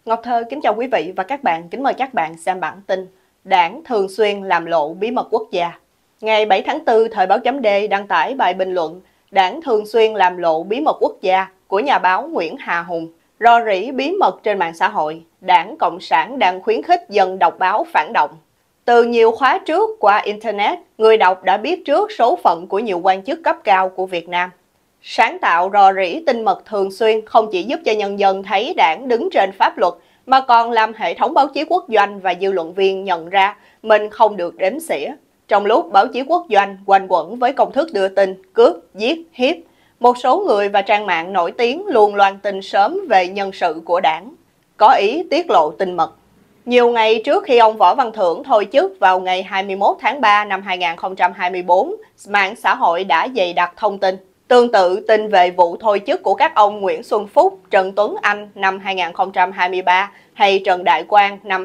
Ngọc Thơ kính chào quý vị và các bạn, kính mời các bạn xem bản tin Đảng thường xuyên làm lộ bí mật quốc gia. Ngày 7 tháng 4, Thời báo chấm D đăng tải bài bình luận Đảng thường xuyên làm lộ bí mật quốc gia của nhà báo Nguyễn Hà Hùng. Rò rỉ bí mật trên mạng xã hội, Đảng Cộng sản đang khuyến khích dân đọc báo phản động. Từ nhiều khóa trước qua Internet, người đọc đã biết trước số phận của nhiều quan chức cấp cao của Việt Nam. Sáng tạo rò rỉ tin mật thường xuyên không chỉ giúp cho nhân dân thấy Đảng đứng trên pháp luật, mà còn làm hệ thống báo chí quốc doanh và dư luận viên nhận ra mình không được đếm xỉa. Trong lúc báo chí quốc doanh quanh quẩn với công thức đưa tin, cướp, giết, hiếp, một số người và trang mạng nổi tiếng luôn loan tin sớm về nhân sự của Đảng, có ý tiết lộ tin mật. Nhiều ngày trước khi ông Võ Văn Thưởng thôi chức vào ngày 21 tháng 3 năm 2024, mạng xã hội đã dày đặc thông tin. Tương tự tin về vụ thôi chức của các ông Nguyễn Xuân Phúc, Trần Tuấn Anh năm 2023 hay Trần Đại Quang năm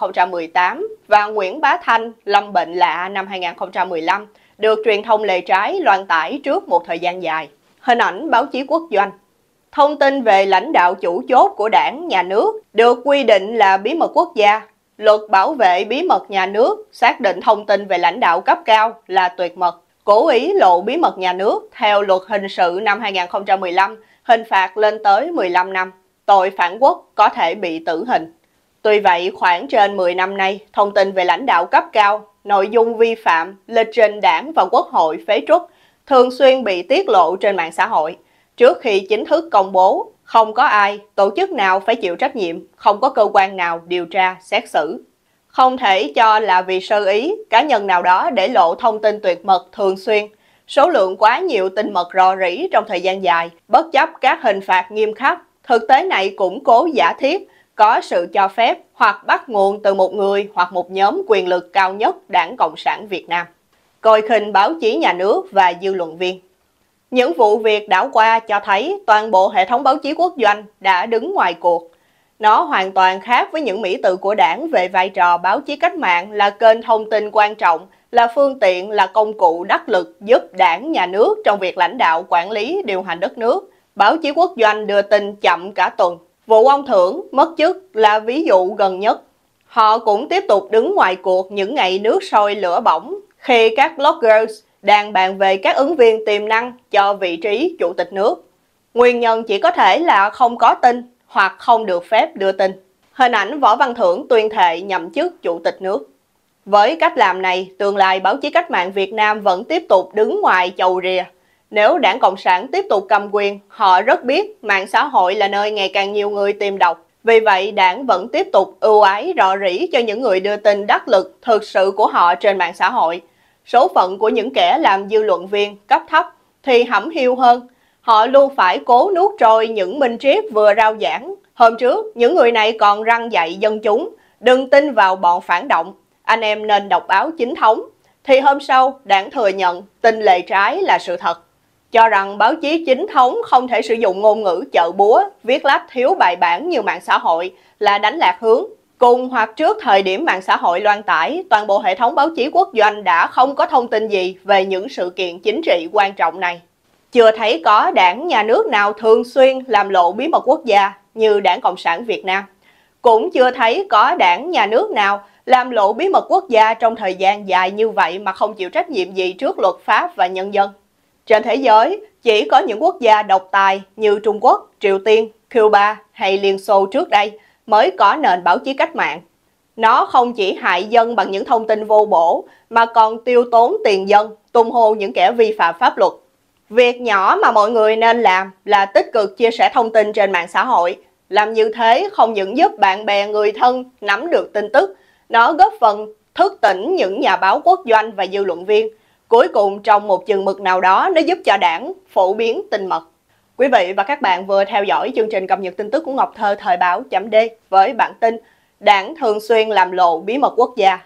2018 và Nguyễn Bá Thanh, Lâm Bệnh Lạ năm 2015 được truyền thông lề trái loan tải trước một thời gian dài. Hình ảnh báo chí quốc doanh. Thông tin về lãnh đạo chủ chốt của Đảng, nhà nước được quy định là bí mật quốc gia. Luật bảo vệ bí mật nhà nước xác định thông tin về lãnh đạo cấp cao là tuyệt mật. Cố ý lộ bí mật nhà nước theo luật hình sự năm 2015, hình phạt lên tới 15 năm, tội phản quốc có thể bị tử hình. Tuy vậy, khoảng trên 10 năm nay, thông tin về lãnh đạo cấp cao, nội dung vi phạm, lịch trình Đảng và Quốc hội phế truất thường xuyên bị tiết lộ trên mạng xã hội. Trước khi chính thức công bố, không có ai, tổ chức nào phải chịu trách nhiệm, không có cơ quan nào điều tra, xét xử. Không thể cho là vì sơ ý, cá nhân nào đó để lộ thông tin tuyệt mật thường xuyên. Số lượng quá nhiều tin mật rò rỉ trong thời gian dài, bất chấp các hình phạt nghiêm khắc. Thực tế này củng cố giả thiết, có sự cho phép hoặc bắt nguồn từ một người hoặc một nhóm quyền lực cao nhất Đảng Cộng sản Việt Nam. Coi khinh báo chí nhà nước và dư luận viên. Những vụ việc đảo qua cho thấy toàn bộ hệ thống báo chí quốc doanh đã đứng ngoài cuộc. Nó hoàn toàn khác với những mỹ từ của Đảng về vai trò báo chí cách mạng là kênh thông tin quan trọng, là phương tiện, là công cụ đắc lực giúp Đảng, nhà nước trong việc lãnh đạo, quản lý, điều hành đất nước. Báo chí quốc doanh đưa tin chậm cả tuần. Vụ ông Thưởng mất chức là ví dụ gần nhất. Họ cũng tiếp tục đứng ngoài cuộc những ngày nước sôi lửa bỏng khi các bloggers đang bàn về các ứng viên tiềm năng cho vị trí chủ tịch nước. Nguyên nhân chỉ có thể là không có tin hoặc không được phép đưa tin. Hình ảnh Võ Văn Thưởng tuyên thệ nhậm chức chủ tịch nước. Với cách làm này, tương lai báo chí cách mạng Việt Nam vẫn tiếp tục đứng ngoài chầu rìa. Nếu Đảng Cộng sản tiếp tục cầm quyền, họ rất biết mạng xã hội là nơi ngày càng nhiều người tìm đọc. Vì vậy, Đảng vẫn tiếp tục ưu ái rò rỉ cho những người đưa tin đắc lực thực sự của họ trên mạng xã hội. Số phận của những kẻ làm dư luận viên cấp thấp thì hẩm hiu hơn. Họ luôn phải cố nuốt trôi những minh triết vừa rao giảng. Hôm trước, những người này còn răn dạy dân chúng đừng tin vào bọn phản động, anh em nên đọc báo chính thống. Thì hôm sau, Đảng thừa nhận tin lề trái là sự thật, cho rằng báo chí chính thống không thể sử dụng ngôn ngữ chợ búa, viết lách thiếu bài bản như mạng xã hội là đánh lạc hướng. Cùng hoặc trước thời điểm mạng xã hội loan tải, toàn bộ hệ thống báo chí quốc doanh đã không có thông tin gì về những sự kiện chính trị quan trọng này. Chưa thấy có Đảng, nhà nước nào thường xuyên làm lộ bí mật quốc gia như Đảng Cộng sản Việt Nam. Cũng chưa thấy có Đảng, nhà nước nào làm lộ bí mật quốc gia trong thời gian dài như vậy mà không chịu trách nhiệm gì trước luật pháp và nhân dân. Trên thế giới, chỉ có những quốc gia độc tài như Trung Quốc, Triều Tiên, Cuba hay Liên Xô trước đây mới có nền báo chí cách mạng. Nó không chỉ hại dân bằng những thông tin vô bổ, mà còn tiêu tốn tiền dân, tung hô những kẻ vi phạm pháp luật. Việc nhỏ mà mọi người nên làm là tích cực chia sẻ thông tin trên mạng xã hội. Làm như thế không những giúp bạn bè người thân nắm được tin tức, nó góp phần thức tỉnh những nhà báo quốc doanh và dư luận viên. Cuối cùng, trong một chừng mực nào đó, nó giúp cho Đảng phổ biến tin mật. Quý vị và các bạn vừa theo dõi chương trình cập nhật tin tức của Ngọc Thơ Thời báo chấm D với bản tin Đảng thường xuyên làm lộ bí mật quốc gia.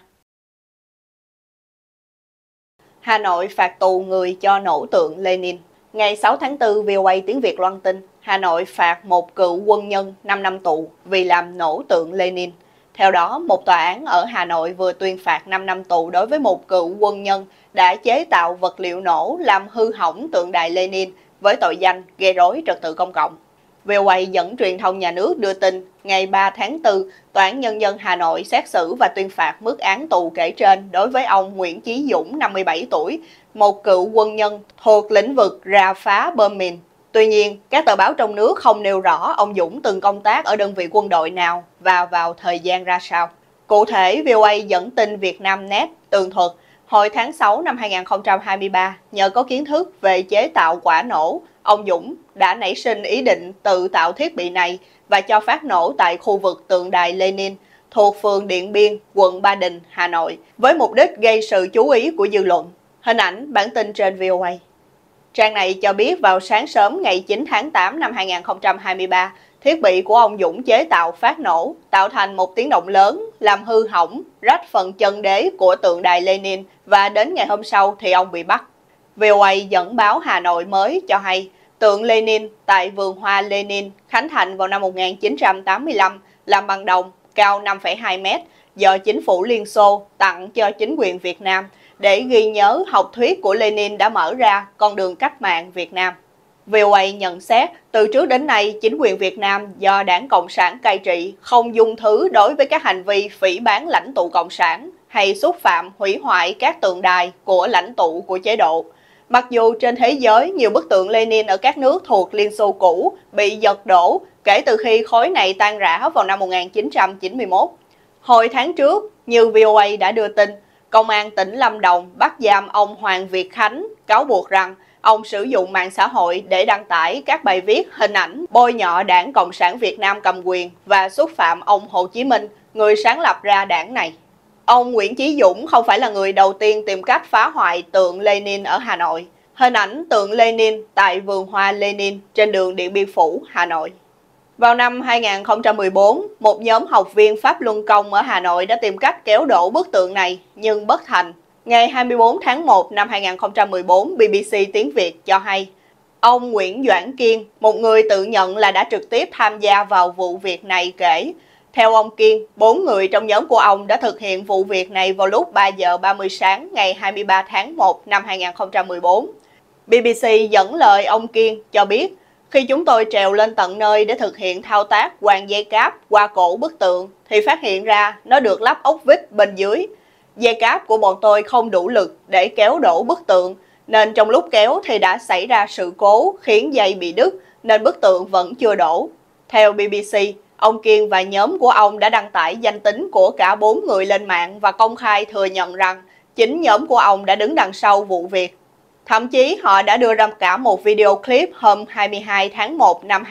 Hà Nội phạt tù người cho nổ tượng Lenin. Ngày 6 tháng 4, VOA tiếng Việt loan tin Hà Nội phạt một cựu quân nhân 5 năm tù vì làm nổ tượng Lenin. Theo đó, một tòa án ở Hà Nội vừa tuyên phạt 5 năm tù đối với một cựu quân nhân đã chế tạo vật liệu nổ làm hư hỏng tượng đài Lenin với tội danh gây rối trật tự công cộng. VOA dẫn truyền thông nhà nước đưa tin, ngày 3 tháng 4, Tòa án Nhân dân Hà Nội xét xử và tuyên phạt mức án tù kể trên đối với ông Nguyễn Chí Dũng, 57 tuổi, một cựu quân nhân thuộc lĩnh vực rà phá bom mìn. Tuy nhiên, các tờ báo trong nước không nêu rõ ông Dũng từng công tác ở đơn vị quân đội nào và vào thời gian ra sao. Cụ thể, VOA dẫn tin Vietnamnet tường thuật, hồi tháng 6 năm 2023, nhờ có kiến thức về chế tạo quả nổ, ông Dũng đã nảy sinh ý định tự tạo thiết bị này và cho phát nổ tại khu vực tượng đài Lenin thuộc phường Điện Biên, quận Ba Đình, Hà Nội, với mục đích gây sự chú ý của dư luận. Hình ảnh bản tin trên VOA. Trang này cho biết vào sáng sớm ngày 9 tháng 8 năm 2023, thiết bị của ông Dũng chế tạo phát nổ, tạo thành một tiếng động lớn, làm hư hỏng, rách phần chân đế của tượng đài Lenin và đến ngày hôm sau thì ông bị bắt. VOA dẫn báo Hà Nội mới cho hay, tượng Lenin tại vườn hoa Lenin khánh thành vào năm 1985 làm bằng đồng, cao 5,2 m, do chính phủ Liên Xô tặng cho chính quyền Việt Nam để ghi nhớ học thuyết của Lenin đã mở ra con đường cách mạng Việt Nam. VOA nhận xét, từ trước đến nay, chính quyền Việt Nam do Đảng Cộng sản cai trị không dung thứ đối với các hành vi phỉ báng lãnh tụ Cộng sản hay xúc phạm hủy hoại các tượng đài của lãnh tụ của chế độ. Mặc dù trên thế giới, nhiều bức tượng Lenin ở các nước thuộc Liên Xô cũ bị giật đổ kể từ khi khối này tan rã vào năm 1991. Hồi tháng trước, như VOA đã đưa tin, Công an tỉnh Lâm Đồng bắt giam ông Hoàng Việt Khánh, cáo buộc rằng ông sử dụng mạng xã hội để đăng tải các bài viết, hình ảnh bôi nhọ Đảng Cộng sản Việt Nam cầm quyền và xúc phạm ông Hồ Chí Minh, người sáng lập ra đảng này. Ông Nguyễn Chí Dũng không phải là người đầu tiên tìm cách phá hoại tượng Lenin ở Hà Nội. Hình ảnh tượng Lenin tại vườn hoa Lenin trên đường Điện Biên Phủ, Hà Nội. Vào năm 2014, một nhóm học viên Pháp Luân Công ở Hà Nội đã tìm cách kéo đổ bức tượng này nhưng bất thành. Ngày 24 tháng 1 năm 2014, BBC Tiếng Việt cho hay, ông Nguyễn Doãn Kiên, một người tự nhận là đã trực tiếp tham gia vào vụ việc này kể, theo ông Kiên, 4 người trong nhóm của ông đã thực hiện vụ việc này vào lúc 3 giờ 30 sáng ngày 23 tháng 1 năm 2014. BBC dẫn lời ông Kiên cho biết, khi chúng tôi trèo lên tận nơi để thực hiện thao tác quàng dây cáp qua cổ bức tượng, thì phát hiện ra nó được lắp ốc vít bên dưới. Dây cáp của bọn tôi không đủ lực để kéo đổ bức tượng, nên trong lúc kéo thì đã xảy ra sự cố khiến dây bị đứt, nên bức tượng vẫn chưa đổ. Theo BBC, ông Kiên và nhóm của ông đã đăng tải danh tính của cả 4 người lên mạng và công khai thừa nhận rằng chính nhóm của ông đã đứng đằng sau vụ việc. Thậm chí họ đã đưa ra cả một video clip hôm 22 tháng 1 năm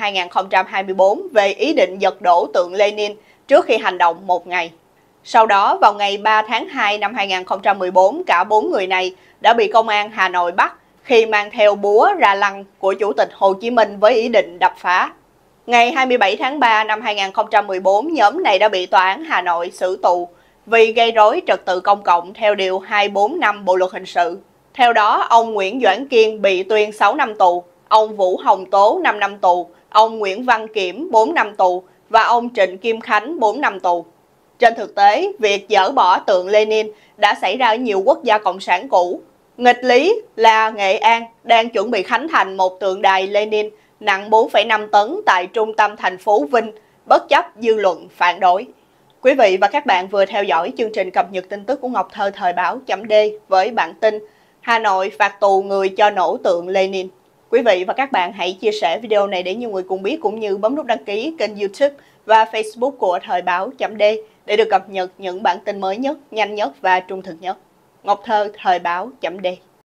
2024 về ý định giật đổ tượng Lenin trước khi hành động một ngày. Sau đó, vào ngày 3 tháng 2 năm 2014, cả 4 người này đã bị công an Hà Nội bắt khi mang theo búa ra lăng của Chủ tịch Hồ Chí Minh với ý định đập phá. Ngày 27 tháng 3 năm 2014, nhóm này đã bị Tòa án Hà Nội xử tù vì gây rối trật tự công cộng theo Điều 245 Bộ Luật Hình sự. Theo đó, ông Nguyễn Doãn Kiên bị tuyên 6 năm tù, ông Vũ Hồng Tố 5 năm tù, ông Nguyễn Văn Kiểm 4 năm tù và ông Trịnh Kim Khánh 4 năm tù. Trên thực tế, việc dỡ bỏ tượng Lenin đã xảy ra ở nhiều quốc gia cộng sản cũ. Nghịch lý là Nghệ An đang chuẩn bị khánh thành một tượng đài Lenin nặng 4,5 tấn tại trung tâm thành phố Vinh, bất chấp dư luận phản đối. Quý vị và các bạn vừa theo dõi chương trình cập nhật tin tức của Ngọc Thơ thời báo chấm D với bản tin Hà Nội phạt tù người cho nổ tượng Lenin. Quý vị và các bạn hãy chia sẻ video này để nhiều người cùng biết, cũng như bấm nút đăng ký kênh YouTube và Facebook của thời báo chấm D để được cập nhật những bản tin mới nhất, nhanh nhất và trung thực nhất. Ngọc Thơ thời báo chấm D.